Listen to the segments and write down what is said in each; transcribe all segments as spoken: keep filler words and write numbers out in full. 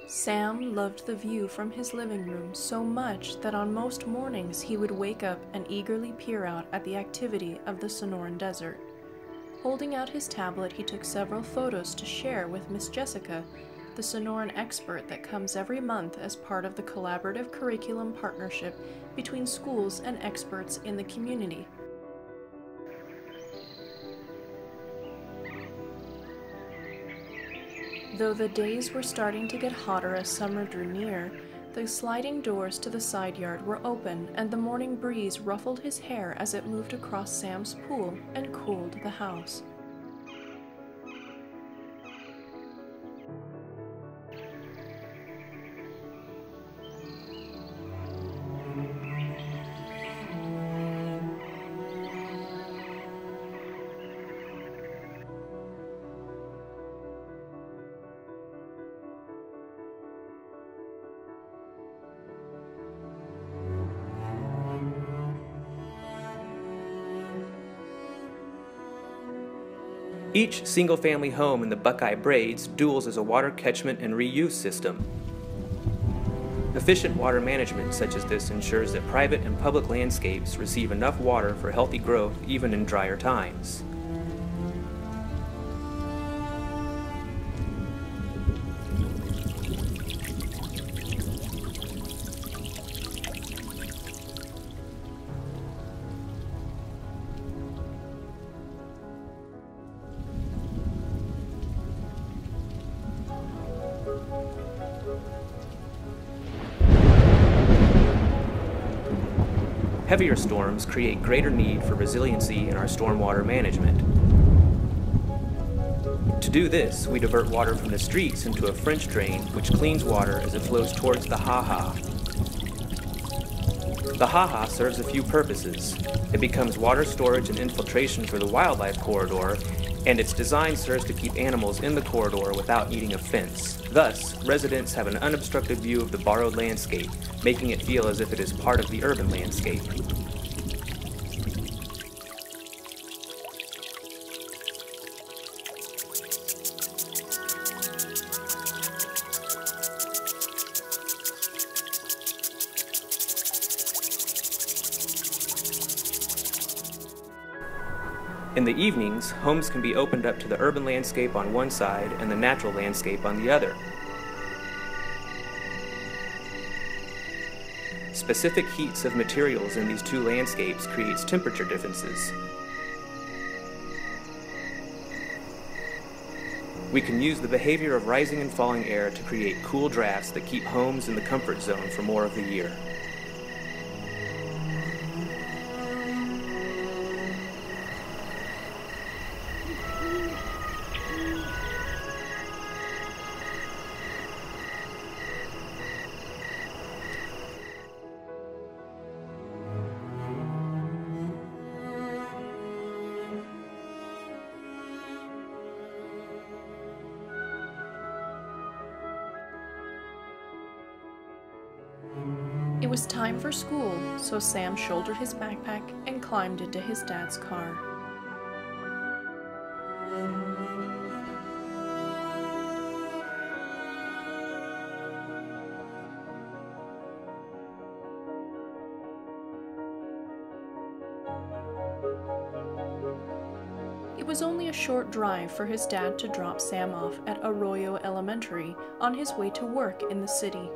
Sam loved the view from his living room so much that on most mornings he would wake up and eagerly peer out at the activity of the Sonoran Desert. Holding out his tablet, he took several photos to share with Miss Jessica, the Sonoran expert that comes every month as part of the collaborative curriculum partnership between schools and experts in the community. Though the days were starting to get hotter as summer drew near, the sliding doors to the side yard were open and the morning breeze ruffled his hair as it moved across Sam's pool and cooled the house. Each single-family home in the Buckeye Braids duels as a water catchment and reuse system. Efficient water management such as this ensures that private and public landscapes receive enough water for healthy growth even in drier times. Heavier storms create greater need for resiliency in our stormwater management. To do this, we divert water from the streets into a French drain, which cleans water as it flows towards the ha-ha. The ha-ha serves a few purposes. It becomes water storage and infiltration for the wildlife corridor, and its design serves to keep animals in the corridor withaut needing a fence. Thus, residents have an unobstructed view of the borrowed landscape, making it feel as if it is part of the urban landscape. In the evenings, homes can be opened up to the urban landscape on one side and the natural landscape on the other. Specific heats of materials in these two landscapes creates temperature differences. We can use the behavior of rising and falling air to create cool drafts that keep homes in the comfort zone for more of the year. It was time for school, so Sam shouldered his backpack and climbed into his dad's car. It was only a short drive for his dad to drop Sam off at Arroyo Elementary on his way to work in the city.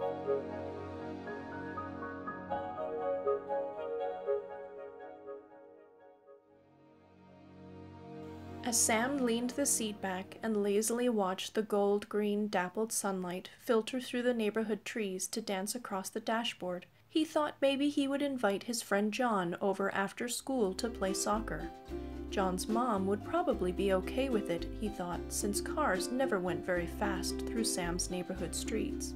As Sam leaned the seat back and lazily watched the gold-green dappled sunlight filter through the neighborhood trees to dance across the dashboard, he thought maybe he would invite his friend John over after school to play soccer. John's mom would probably be okay with it, he thought, since cars never went very fast through Sam's neighborhood streets.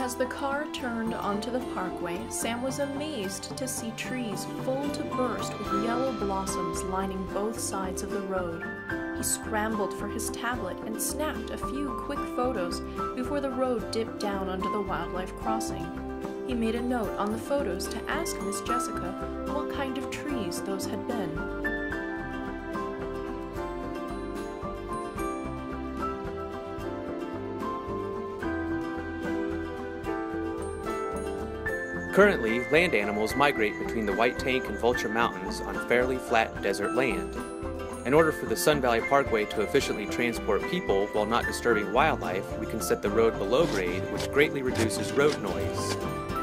As the car turned onto the parkway, Sam was amazed to see trees full to burst with yellow blossoms lining both sides of the road. He scrambled for his tablet and snapped a few quick photos before the road dipped down under the wildlife crossing. He made a note on the photos to ask Miss Jessica what kind of trees those had been. Currently, land animals migrate between the White Tank and Vulture Mountains on fairly flat desert land. In order for the Sun Valley Parkway to efficiently transport people while not disturbing wildlife, we can set the road below grade, which greatly reduces road noise.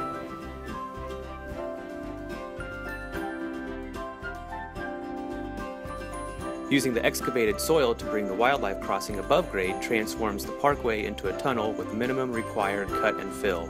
Using the excavated soil to bring the wildlife crossing above grade transforms the parkway into a tunnel with minimum required cut and fill.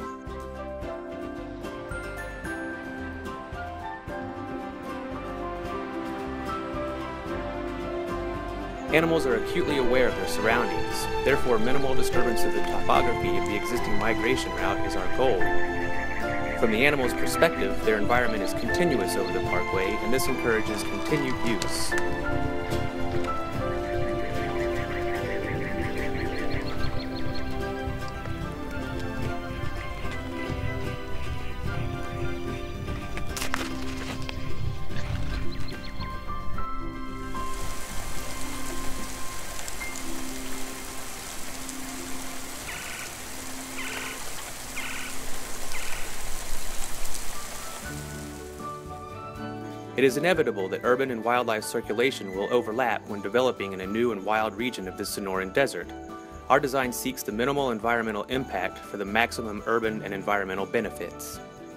Animals are acutely aware of their surroundings, therefore minimal disturbance of the topography of the existing migration route is our goal. From the animals' perspective, their environment is continuous over the parkway, and this encourages continued use. It is inevitable that urban and wildlife circulation will overlap when developing in a new and wild region of the Sonoran Desert. Our design seeks the minimal environmental impact for the maximum urban and environmental benefits.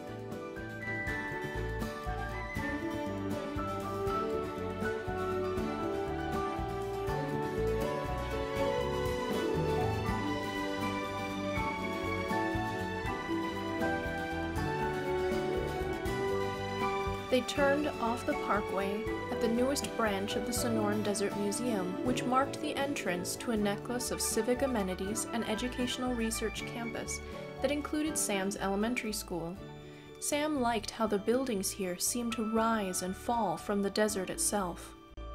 They turned off the parkway at the newest branch of the Sonoran Desert Museum, which marked the entrance to a necklace of civic amenities and educational research campus that included Sam's elementary school. Sam liked how the buildings here seemed to rise and fall from the desert itself.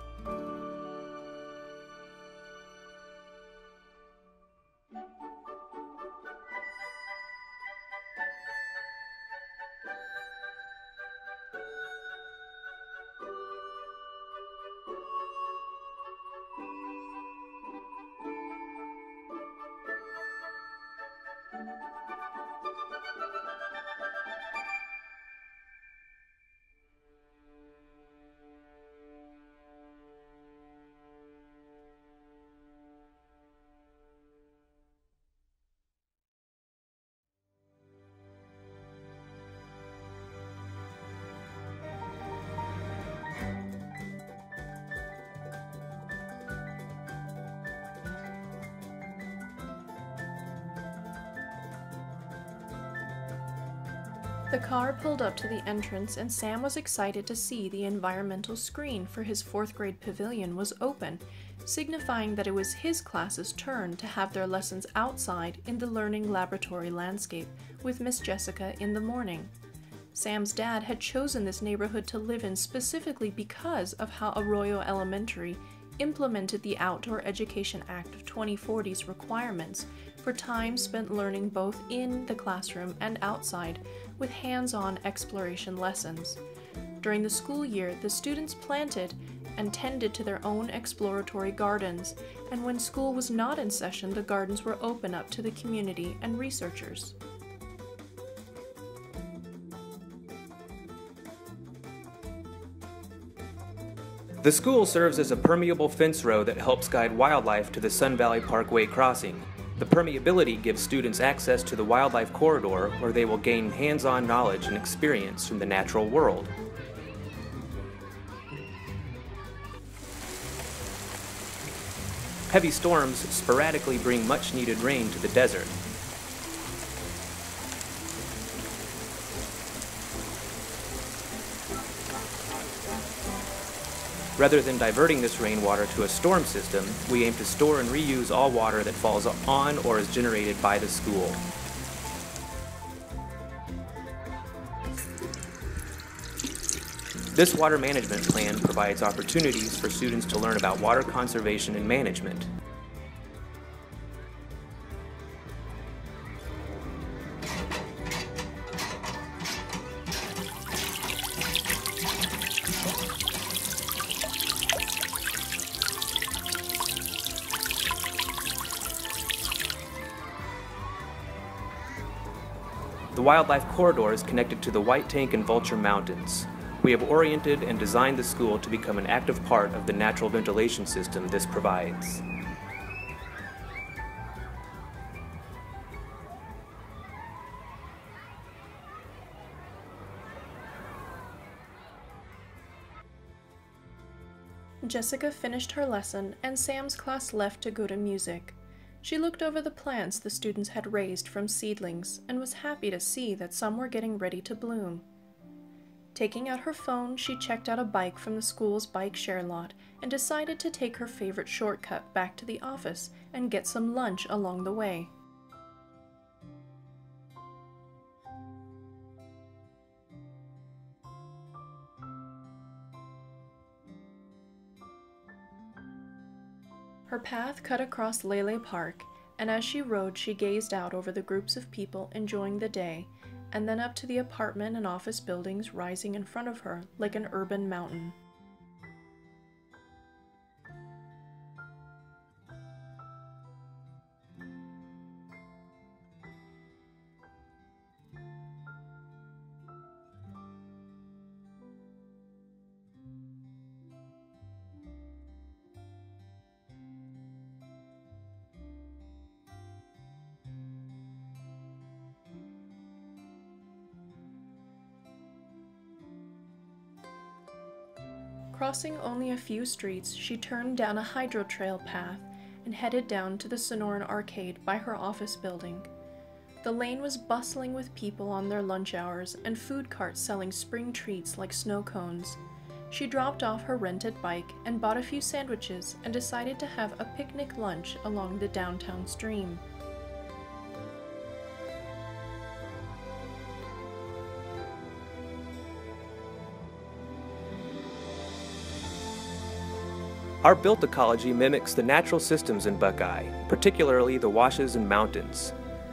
The car pulled up to the entrance, and Sam was excited to see the environmental screen for his fourth grade pavilion was open, signifying that it was his class's turn to have their lessons outside in the learning laboratory landscape with Miss Jessica in the morning. Sam's dad had chosen this neighborhood to live in specifically because of how Arroyo Elementary implemented the Outdoor Education Act of twenty forty's requirements for time spent learning both in the classroom and outside with hands-on exploration lessons. During the school year, the students planted and tended to their own exploratory gardens, and when school was not in session, the gardens were open up to the community and researchers. The school serves as a permeable fence row that helps guide wildlife to the Sun Valley Parkway crossing. The permeability gives students access to the wildlife corridor, where they will gain hands-on knowledge and experience from the natural world. Heavy storms sporadically bring much-needed rain to the desert. Rather than diverting this rainwater to a storm system, we aim to store and reuse all water that falls on or is generated by the school. This water management plan provides opportunities for students to learn about water conservation and management. The wildlife corridor is connected to the White Tank and Vulture Mountains. We have oriented and designed the school to become an active part of the natural ventilation system this provides. Jessica finished her lesson, and Sam's class left to go to music. She looked over the plants the students had raised from seedlings and was happy to see that some were getting ready to bloom. Taking out her phone, she checked out a bike from the school's bike share lot and decided to take her favorite shortcut back to the office and get some lunch along the way. Her path cut across Lele Park, and as she rode, she gazed out over the groups of people enjoying the day, and then up to the apartment and office buildings rising in front of her like an urban mountain. Crossing only a few streets, she turned down a hydro trail path and headed down to the Sonoran Arcade by her office building. The lane was bustling with people on their lunch hours and food carts selling spring treats like snow cones. She dropped off her rented bike and bought a few sandwiches and decided to have a picnic lunch along the downtown stream. Our built ecology mimics the natural systems in Buckeye, particularly the washes and mountains.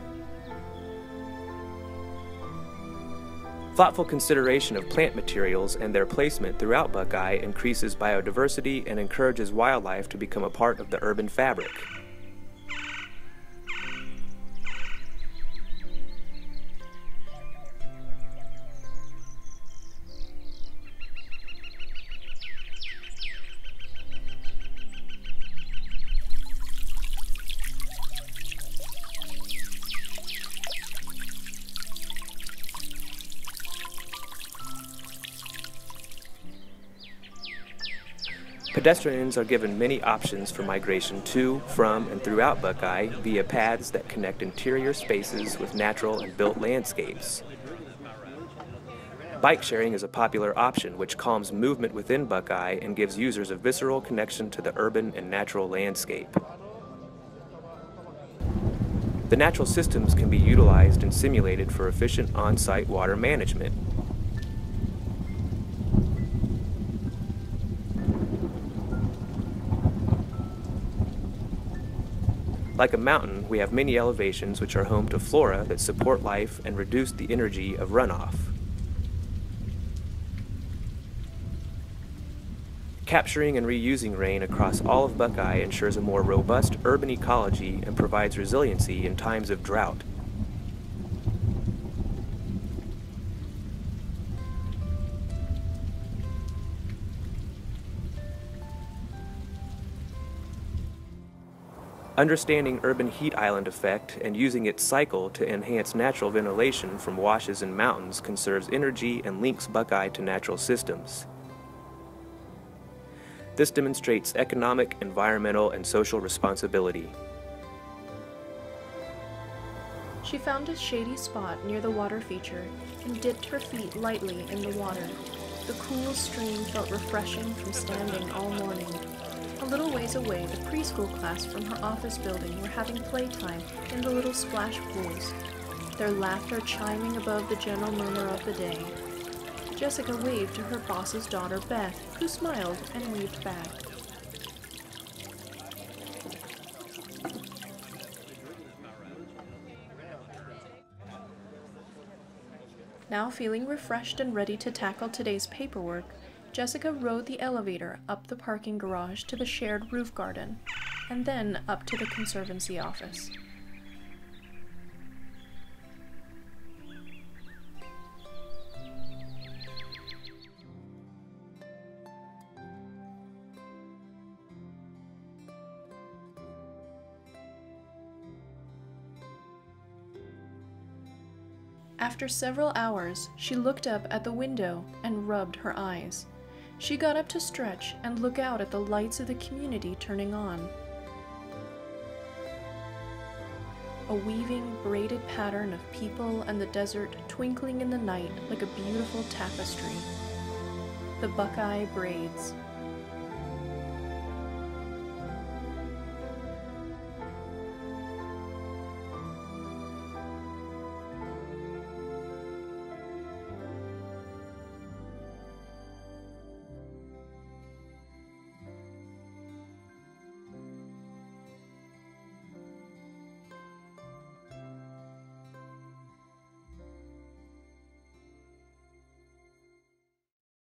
Thoughtful consideration of plant materials and their placement throughout Buckeye increases biodiversity and encourages wildlife to become a part of the urban fabric. Pedestrians are given many options for migration to, from, and throughout Buckeye via paths that connect interior spaces with natural and built landscapes. Bike sharing is a popular option which calms movement within Buckeye and gives users a visceral connection to the urban and natural landscape. The natural systems can be utilized and simulated for efficient on-site water management. Like a mountain, we have many elevations which are home to flora that support life and reduce the energy of runoff. Capturing and reusing rain across all of Buckeye ensures a more robust urban ecology and provides resiliency in times of drought. Understanding urban heat island effect and using its cycle to enhance natural ventilation from washes and mountains conserves energy and links Buckeye to natural systems. This demonstrates economic, environmental, and social responsibility. She found a shady spot near the water feature and dipped her feet lightly in the water. The cool stream felt refreshing from standing all morning. A little ways away, the preschool class from her office building were having playtime in the little splash pools, their laughter chiming above the general murmur of the day. Jessica waved to her boss's daughter, Beth, who smiled and waved back. Now feeling refreshed and ready to tackle today's paperwork, Jessica rode the elevator up the parking garage to the shared roof garden, and then up to the Conservancy office. After several hours, she looked up at the window and rubbed her eyes. She got up to stretch and look out at the lights of the community turning on. A weaving, braided pattern of people and the desert twinkling in the night like a beautiful tapestry. The Buckeye braids.